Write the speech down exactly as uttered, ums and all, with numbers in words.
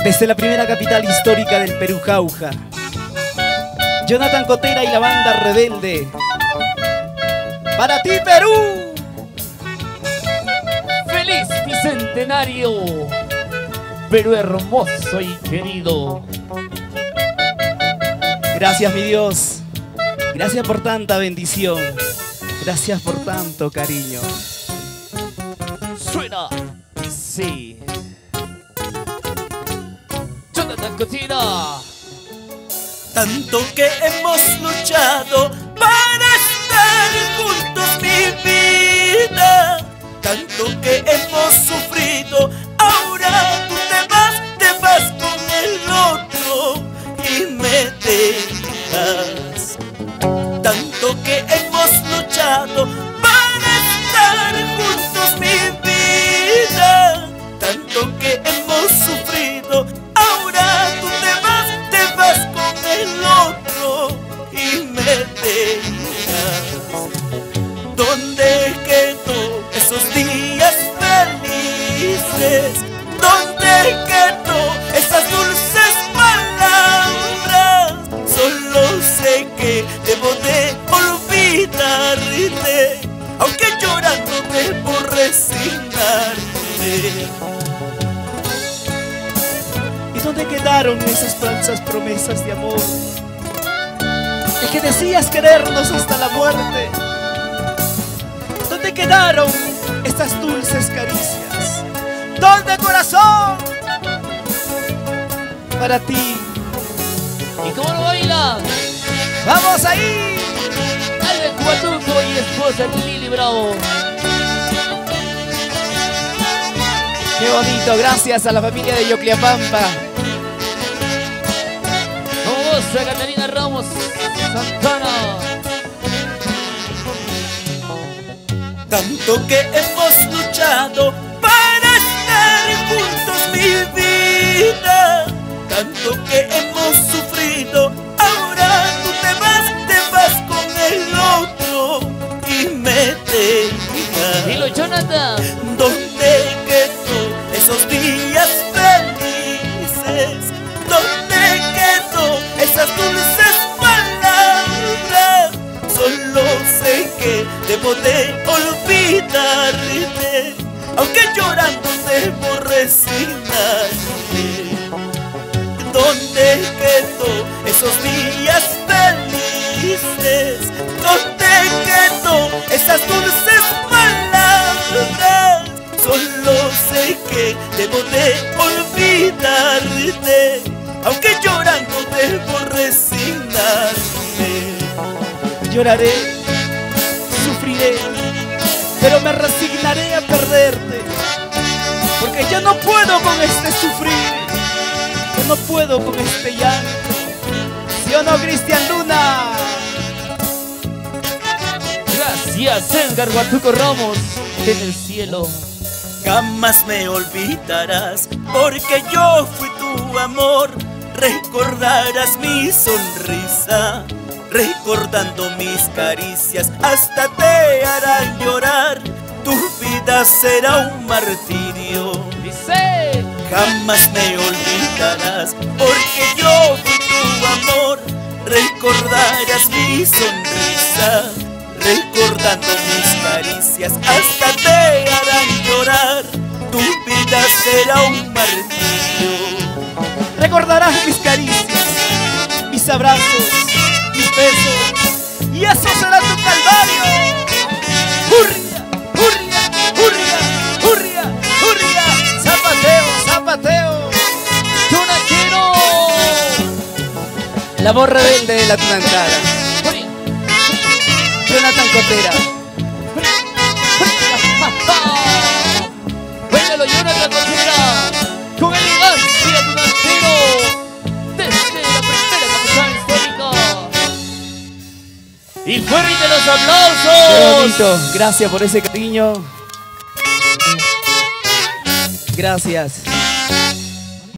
Desde la primera capital histórica del Perú, Jauja, Jonathan Cotera y la banda Rebelde. ¡Para ti, Perú! ¡Feliz bicentenario! Perú hermoso y querido. Gracias, mi Dios. Gracias por tanta bendición. Gracias por tanto cariño. Suena, sí. Jonathan Cotera. Tanto que hemos luchado para estar juntos, mi vida. Tanto que hemos sufrido, ahora tú te vas, te vas con el otro y me dejas. Tanto que hemos luchado para estar juntos, mi vida. Tanto que hemos sufrido, ahora tú te vas, te vas con el otro y me dejas. ¿Dónde quedó esos días felices? ¿Dónde quedó esas dulces palabras? Solo sé que debo de olvidarte, aunque llorando debo resignarme. ¿Y dónde quedaron esas falsas promesas de amor? De que decías querernos hasta la muerte. ¿Dónde quedaron estas dulces caricias? ¿Dónde, corazón? Para ti. ¿Y cómo lo bailan? ¡Vamos ahí! Allen Huatuco y esposa Lili Bravo. ¡Qué bonito! Gracias a la familia de Yocliapampa. Vamos a Catalina Ramos Santana. Tanto que hemos luchado para estar juntos, mi vida. Tanto que hemos sufrido, ahora tú te vas, te vas con el otro y me dejas. Dilo, Jonathan. ¿Dónde quedó esos días felices? ¿Dónde quedó esas dulces palabras? Solo sé que debo de olvidarte, aunque llorando debo resignarme. ¿Dónde quedó esos días felices? ¿Dónde quedó esas dulces palabras? Solo sé que debo de olvidarte, aunque llorando debo resignarme. Lloraré, sufriré, pero me resignaré a perderte, porque ya no puedo con este sufrir, yo no puedo con este llanto. ¿Sí o no, Cristian Luna? Gracias, Edgar Huatuco Ramos, en el cielo. Jamás me olvidarás, porque yo fui tu amor. Recordarás mi sonrisa, recordando mis caricias, hasta te harán llorar. Tu vida será un martirio. Dice: jamás me olvidarás, porque yo fui tu amor. Recordarás mi sonrisa, recordando mis caricias, hasta te harán llorar. Tu vida será un martirio. Recordarás mis caricias, mis abrazos, mis besos, y eso será tu calvario. ¡Hurria, hurria, hurria, hurria, hurria! ¡Zapateo, zapateo! ¡Yo la quiero! La voz rebelde de la Tunantara, Jonathan Cotera. ¡Bailalo, Jonathan Cotera! ¡Con elegancia, tunantero! Desde la primera capital histórica. ¡Y fuerte los aplausos! ¡Qué bonito! Gracias por ese cariño. Gracias.